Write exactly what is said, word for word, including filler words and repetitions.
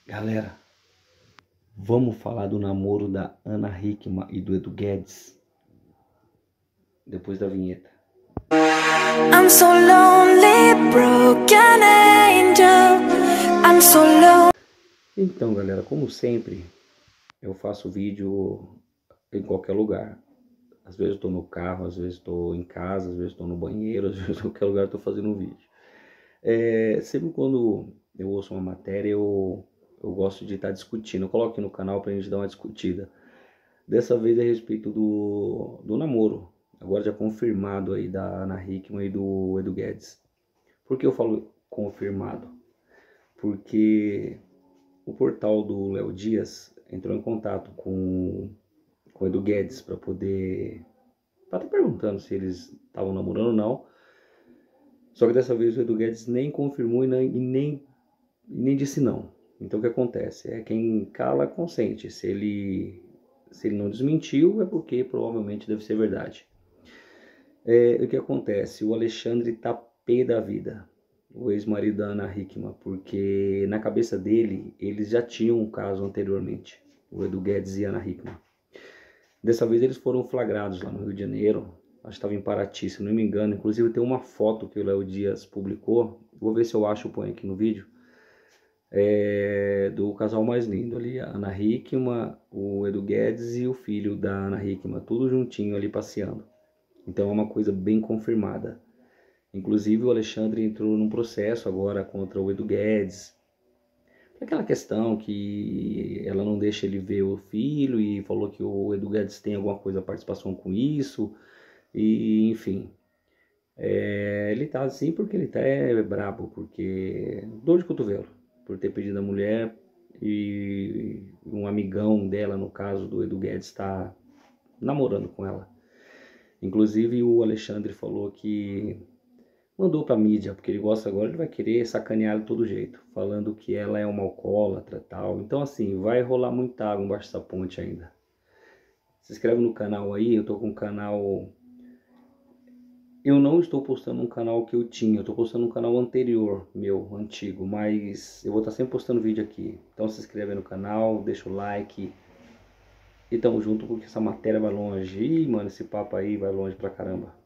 Galera, vamos falar do namoro da Ana Hickman e do Edu Guedes depois da vinheta. I'm so lonely, broken angel. I'm so lonely. Então, galera, como sempre, eu faço vídeo em qualquer lugar. Às vezes eu tô no carro, às vezes estou em casa, às vezes estou no banheiro, às vezes em qualquer lugar eu tô fazendo um vídeo. É, sempre quando eu ouço uma matéria, eu, eu gosto de estar discutindo. Eu coloco aqui no canal pra gente dar uma discutida. Dessa vez é a respeito do, do namoro, agora já confirmado aí da Ana Hickman e do Edu Guedes. Por que eu falo confirmado? Porque o portal do Léo Dias entrou em contato com, com o Edu Guedes para poder... para estar perguntando se eles estavam namorando ou não. Só que dessa vez o Edu Guedes nem confirmou e nem, e nem, e nem disse não. Então o que acontece? É quem cala consente. Se ele, se ele não desmentiu é porque provavelmente deve ser verdade. É, o que acontece? O Alexandre tá pé da vida, o ex-marido da Ana Hickman, porque na cabeça dele eles já tinham um caso anteriormente, o Edu Guedes e a Ana Hickman. Dessa vez eles foram flagrados lá no Rio de Janeiro. Acho que estava em Paraty, se não me engano. Inclusive tem uma foto que o Léo Dias publicou. Vou ver se eu acho, eu ponho aqui no vídeo. É, do casal mais lindo ali. A Ana Hickman, o Edu Guedes e o filho da Ana Hickman. Tudo juntinho ali passeando. Então é uma coisa bem confirmada. Inclusive o Alexandre entrou num processo agora contra o Edu Guedes. Aquela questão que ela não deixa ele ver o filho e falou que o Edu Guedes tem alguma coisa, participação com isso. E, enfim, é, ele tá assim porque ele tá é, brabo, porque dor de cotovelo, por ter pedido a mulher e um amigão dela, no caso do Edu Guedes, está namorando com ela. Inclusive o Alexandre falou que mandou pra mídia, porque ele gosta agora, ele vai querer sacanear de todo jeito, falando que ela é uma alcoólatra e tal. Então assim, vai rolar muita água embaixo dessa ponte ainda. Se inscreve no canal aí, eu tô com um canal... Eu não estou postando um canal que eu tinha, eu estou postando um canal anterior, meu, antigo, mas eu vou estar sempre postando vídeo aqui. Então se inscreve no canal, deixa o like e tamo junto porque essa matéria vai longe. Ih, mano, esse papo aí vai longe pra caramba.